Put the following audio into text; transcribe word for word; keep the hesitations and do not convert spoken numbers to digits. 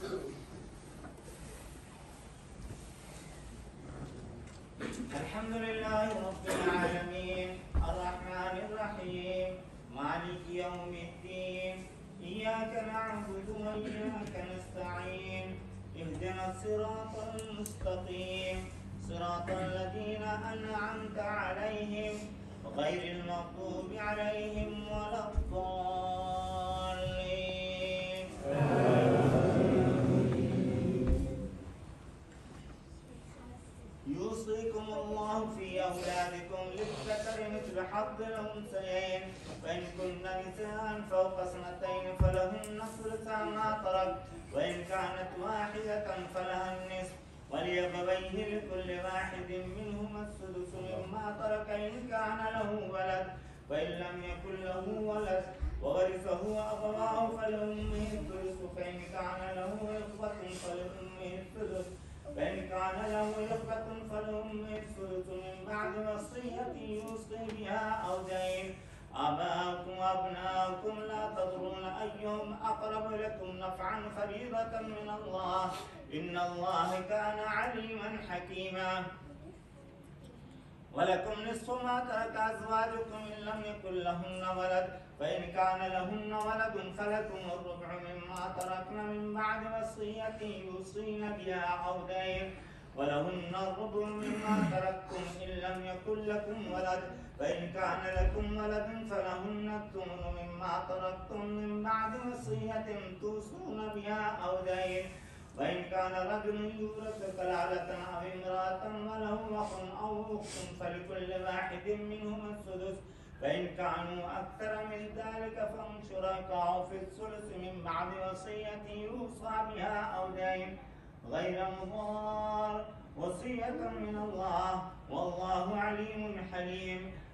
الحمد لله رب العالمين الرحمن الرحيم مالك يوم الدين إياك نعبد وإياك نستعين اهدنا الصراط المستقيم صراط الذين أنعمت عليهم غير المغضوب عليهم ولا الضالين. يوصيكم الله في أولادكم للذكر مثل حظ الأنثيين فإن كن نساء فوق اثنتين فلهن ثلثا ما ترك وإن كانت واحدة فلها النصف ولأبويه لكل واحد منهما السدس مما ترك إن كان له ولد وإن لم يكن له ولد وورثه أبواه فلأمه الثلث فإن كان له إخوة فلأمه الثلث فإن كان له إخوة فلأمه الثلث من بعد وصية يوصي بها أو دين. آباؤكم وأبناؤكم لا تدرون أيهم أقرب لكم نفعا فريضة من الله إن الله كان عليما حكيما. ولكم نصف ما ترك أزواجكم إن لم يكن لهن ولد فإن كان لهن ولد فلكم الربع مما تركن من بعد وصية يوصين بها أو دين ولهن الربع مما تركتم إن لم يكن لكم ولد فإن كان لكم ولد فلهن الثمن مما تركتم من بعد وصية توصون بها أو دين وإن كان رجل يورث كلالة أو امرأة وله أخ أو أخت فلكل واحد منهما السدس فإن كانوا أكثر من ذلك فهم شركاء في الثلث من بعد وصية يوصى بها أو دين غير مضار وصية من الله